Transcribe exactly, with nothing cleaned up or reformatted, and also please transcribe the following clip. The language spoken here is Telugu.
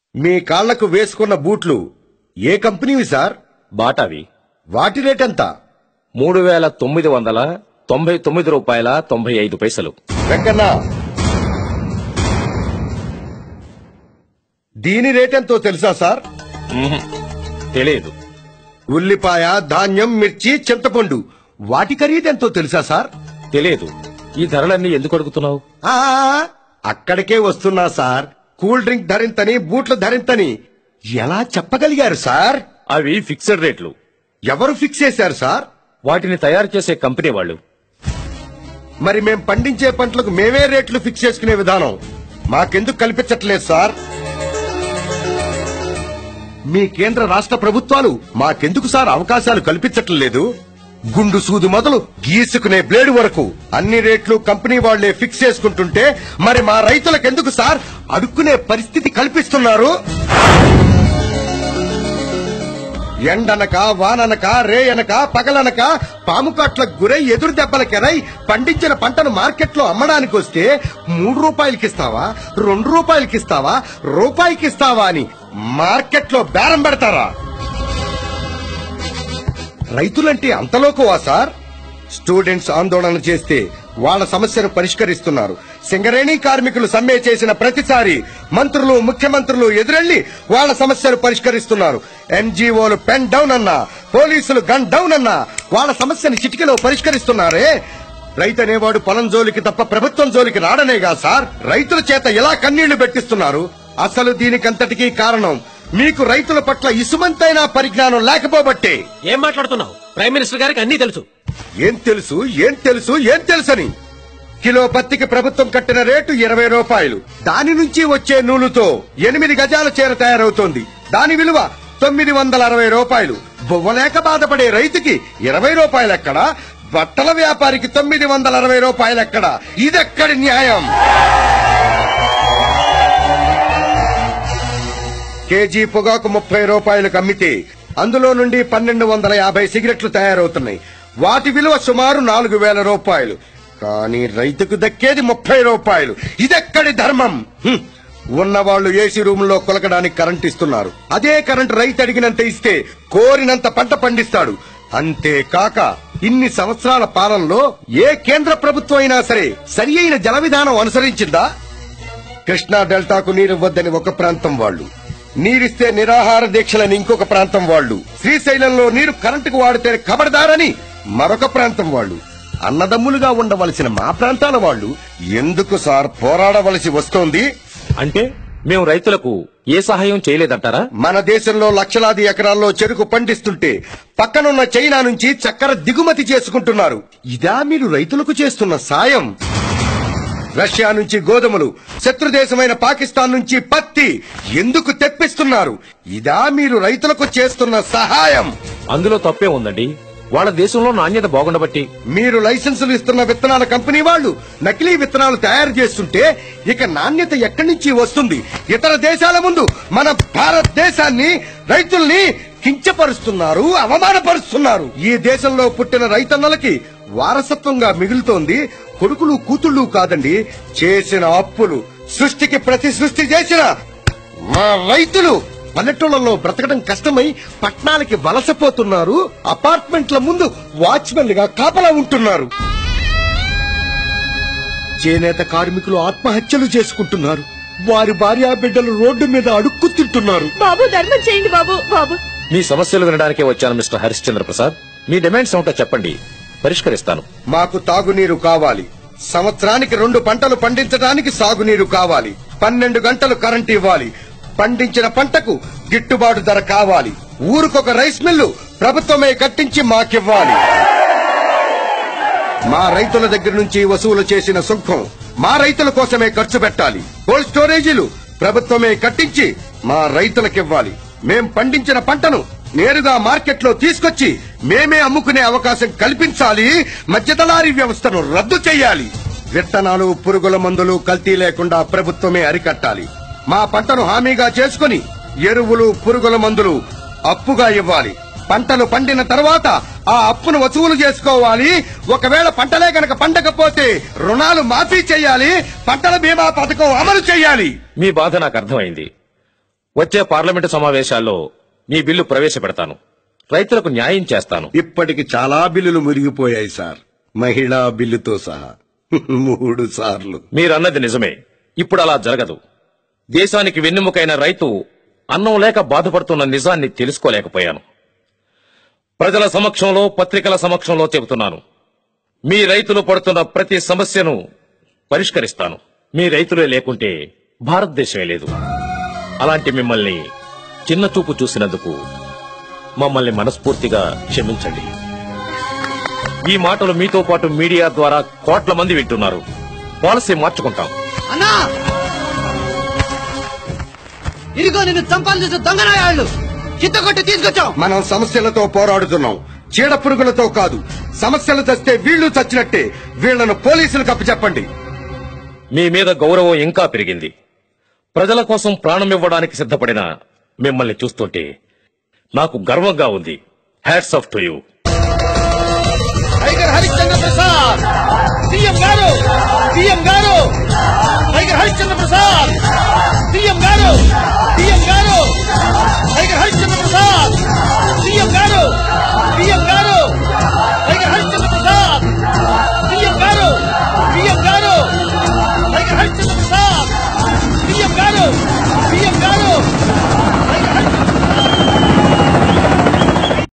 మీ కాళ్లకు వేసుకున్న బూట్లు ఏ కంపెనీవి సార్? బాటావి. వాటి రేట్ ఎంత? మూడు వేల తొమ్మిది వందల తొంభై తొమ్మిది రూపాయల తొంభై ఐదు పైసలు. వెంకన్న, దీని రేట్ ఎంతో తెలుసా సార్? తెలియదు. ఉల్లిపాయ, ధాన్యం, మిర్చి, చింతపండు వాటి ఖరీదెంతో తెలుసా సార్? తెలియదు. ఈ ధరలన్నీ ఎందుకు అడుగుతున్నావు? ఆ అక్కడికే వస్తున్నా సార్. కూల్ డ్రింక్ ధరింతని, బూట్లు ధరింతని ఎలా చెప్పగలిగారు సార్? అవి ఫిక్స్డ్ రేట్లు. ఎవరు ఫిక్స్ చేశారు సార్? వాటిని తయారు చేసే కంపెనీ వాళ్ళు. మరి మేం పండించే పంటలకు మేమే రేట్లు ఫిక్స్ చేసుకునే విధానం మాకెందుకు కల్పించట్లేదు సార్? మీ కేంద్ర రాష్ట్ర ప్రభుత్వాలు మాకెందుకు సార్ అవకాశాలు కల్పించట్లేదు? గుండు సూది మొదలు గీసుకునే బ్లేడు వరకు అన్ని రేట్లు కంపెనీ వాళ్లే ఫిక్స్ చేసుకుంటుంటే మరి మా రైతులకెందుకు సార్ అడుక్కునే పరిస్థితి కల్పిస్తున్నారు? ఎండనక, వాననక, రేయనక, పగలనక పాము కాట్లకు గురై ఎదురు దెబ్బలకెరై పండించిన పంటను మార్కెట్లో అమ్మడానికి వస్తే మూడు రూపాయలకిస్తావా, రెండు రూపాయలకిస్తావా, రూపాయికిస్తావా అని మార్కెట్లో బేరం పెడతారా? రైతులంటే అంతలోకువా సార్? స్టూడెంట్స్ ఆందోళన చేస్తే వాళ్ల సమస్యను పరిష్కరిస్తున్నారు. సింగరేణి కార్మికులు సమ్మె చేసిన ప్రతిసారి మంత్రులు, ముఖ్యమంత్రులు ఎదురెళ్లి వాళ్ల సమస్యలు పరిష్కరిస్తున్నారు. ఎన్జీఓలు పెన్ డౌన్ అన్నా, పోలీసులు గన్ డౌన్ అన్నా వాళ్ల సమస్యని చిటికెలో పరిష్కరిస్తున్నారే. రైతు అనేవాడు పొలం జోలికి తప్ప ప్రభుత్వం జోలికి రాడనేగా సార్ రైతుల చేత ఎలా కన్నీళ్లు పెట్టిస్తున్నారు? అసలు దీనికంతటికీ కారణం మీకు రైతుల పట్ల ఇసుమంతైనా పరిజ్ఞానం లేకపోబట్టే. ఏం మాట్లాడుతున్నావు? ప్రైమ్ మినిస్టర్ గారికి అన్నీ తెలుసు. ఏం తెలుసు, ఏం తెలుసు, ఏం తెలుసని? కిలో పత్తికి ప్రభుత్వం కట్టిన రేటు ఇరవై రూపాయలు. దాని నుంచి వచ్చే నూలుతో ఎనిమిది గజాల చీర తయారవుతోంది. దాని విలువ తొమ్మిది వందల అరవై రూపాయలు. బొవ్వలేక బాధపడే రైతుకి ఇరవై రూపాయలెక్కడా? బట్టల వ్యాపారికి తొమ్మిది వందల అరవై రూపాయలెక్కడా? ఇదెక్కడి న్యాయం? కేజీ పొగాకు ముప్పై రూపాయలకు అమ్మితే అందులో నుండి పన్నెండు వందల యాభై సిగరెట్లు తయారవుతున్నాయి. వాటి విలువ సుమారు నాలుగు వేల రూపాయలు. కానీ రైతుకు దక్కేది ముప్పై రూపాయలు. ఇదెక్కడి ధర్మం? ఉన్నవాళ్లు ఏసీ రూముల్లో కొలకడానికి కరెంట్ ఇస్తున్నారు. అదే కరెంట్ రైతు అడిగినంత ఇస్తే కోరినంత పంట పండిస్తాడు. అంతేకాక ఇన్ని సంవత్సరాల పాలనలో ఏ కేంద్ర ప్రభుత్వం అయినా సరే సరి అయిన జల విధానం అనుసరించిందా? కృష్ణా డెల్టాకు నీరివ్వద్దని ఒక ప్రాంతం వాళ్లు, నీరిస్తే నిరాహార దీక్షలని ఇంకొక ప్రాంతం వాళ్లు, శ్రీశైలంలో నీరు కరెంటుకు వాడితే ఖబర్దారని మరొక ప్రాంతం వాళ్లు. అన్నదమ్ములుగా ఉండవలసిన మా ప్రాంతాల వాళ్లు ఎందుకు సార్ పోరాడవలసి వస్తోంది? అంటే మేము రైతులకు ఏ సహాయం చేయలేదంటారా? మన దేశంలో లక్షలాది ఎకరాల్లో చెరుకు పండిస్తుంటే పక్కనున్న చైనా నుంచి చక్కెర దిగుమతి చేసుకుంటున్నారు. ఇదా మీరు రైతులకు చేస్తున్న సాయం? రష్యా నుంచి గోధుమలు, శత్రుదేశమైన పాకిస్తాన్ నుంచి పత్తి ఎందుకు తెప్పిస్తున్నారు? ఇదా మీరు రైతులకు చేస్తున్న సహాయం? అందులో తప్పే ఉందండి. వాళ్ళ దేశంలో నాణ్యత బాగుండబట్టి. మీరు లైసెన్సులు ఇస్తున్న విత్తనాల కంపెనీ వాళ్లు నకిలీ విత్తనాలు తయారు చేస్తుంటే ఇక నాణ్యత ఎక్కడి నుంచి వస్తుంది? ఇతర దేశాల ముందు మన భారతదేశాన్ని, రైతుల్ని కించపరుస్తున్నారు, అవమానపరుస్తున్నారు. ఈ దేశంలో పుట్టిన రైతన్నలకి వారసత్వంగా మిగులుతోంది కొడుకులు, కూతుళ్లు కాదండి, చేసిన అప్పులు. సృష్టికి ప్రతి సృష్టి చేసిన మా రైతులు పల్లెటూళ్లలో బ్రతకడం కష్టమై పట్టణాలకి వలసపోతున్నారు. అపార్ట్మెంట్ల ముందు వాచ్మెన్ గా కాపలా ఉంటున్నారు. చేనేత కార్మికులు ఆత్మహత్యలు చేసుకుంటున్నారు. వారి భార్యా బిడ్డలు రోడ్డు మీద అడుక్కు తింటున్నారు. బాబు, ధర్మం చేయండి బాబు. బాబు, మీ సమస్యలు వినడానికే వచ్చాను మిస్టర్ హరిశ్చంద్ర ప్రసాద్. మీ డిమాండ్స్ ఏమిటో చెప్పండి, పరిష్కరిస్తాను. మాకు తాగునీరు కావాలి. సంవత్సరానికి రెండు పంటలు పండించడానికి సాగునీరు కావాలి. పన్నెండు గంటలు కరెంట్ ఇవ్వాలి. పండించిన పంటకు గిట్టుబాటు ధర కావాలి. ఊరుకొక రైస్ మిల్లు ప్రభుత్వమే కట్టించి మాకివ్వాలి. మా రైతుల దగ్గర నుంచి వసూలు చేసిన సుంకం మా రైతుల కోసమే ఖర్చు పెట్టాలి. కోల్డ్ స్టోరేజీలు ప్రభుత్వమే కట్టించి మా రైతులకివ్వాలి. మేం పండించిన పంటను నేరుగా మార్కెట్లో తీసుకొచ్చి మేమే అమ్ముకునే అవకాశం కల్పించాలి. మధ్యదళారీ వ్యవస్థను రద్దు చేయాలి. విత్తనాలు, పురుగుల మందులు కల్తీ లేకుండా ప్రభుత్వమే అరికట్టాలి. మా పంటను హామీగా చేసుకుని ఎరువులు, పురుగుల మందులు అప్పుగా ఇవ్వాలి. పంటలు పండిన తర్వాత ఆ అప్పును వసూలు చేసుకోవాలి. ఒకవేళ పంటలే గనక పండకపోతే రుణాలు మాఫీ చేయాలి. పంటల బీమా పథకం అమలు చేయాలి. మీ బాధ నాకు అర్థమైంది. వచ్చే పార్లమెంటు సమావేశాల్లో మీ బిల్లు ప్రవేశపెడతాను. రైతులకు న్యాయం చేస్తాను. ఇప్పటికి చాలా బిల్లులు మురిగిపోయాయి సార్, మహిళా బిల్లుతో సహా మూడు సార్లు. మీరన్నది నిజమే. ఇప్పుడు అలా జరగదు. దేశానికి వెన్నెముకైన రైతు అన్నం లేక బాధపడుతున్న నిజాన్ని తెలుసుకోలేకపోయాను. ప్రజల సమక్షంలో, పత్రికల సమక్షంలో చెబుతున్నాను. మీ రైతులు పడుతున్న ప్రతి సమస్యను పరిష్కరిస్తాను. మీ రైతులే లేకుంటే భారతదేశమే లేదు. అలాంటి మిమ్మల్ని చిన్న చూపు చూసినందుకు మమ్మల్ని మనస్ఫూర్తిగా క్షమించండి. ఈ మాటలు మీతో పాటు మీడియా ద్వారా కోట్ల మంది వింటున్నారు. పాలసీ మార్చుకుంటాం. అన్నా, ఇదిగో నిన్ను చంపాల్సిన దొంగనాయాళ్ళు చిత్తకొట్టి తీసుకొచ్చాం. మనం సమస్యలతో పోరాడుతున్నాం, చీడ పురుగులతో కాదు. సమస్యలు చస్తే వీళ్లు చచ్చినట్టే. వీళ్లను పోలీసులకు అప్పచెప్పండి. మీ మీద గౌరవం ఇంకా పెరిగింది. ప్రజల కోసం ప్రాణం ఇవ్వడానికి సిద్ధపడిన మిమ్మల్ని చూస్తుంటే నాకు గర్వంగా ఉంది. Hats off to you. Tiger Harishchandra Prasad CM గారు, సీఎం గారు, టైగర్ హరిశ్చంద్ర ప్రసాద్ సీఎం గారు, సీఎం గారు.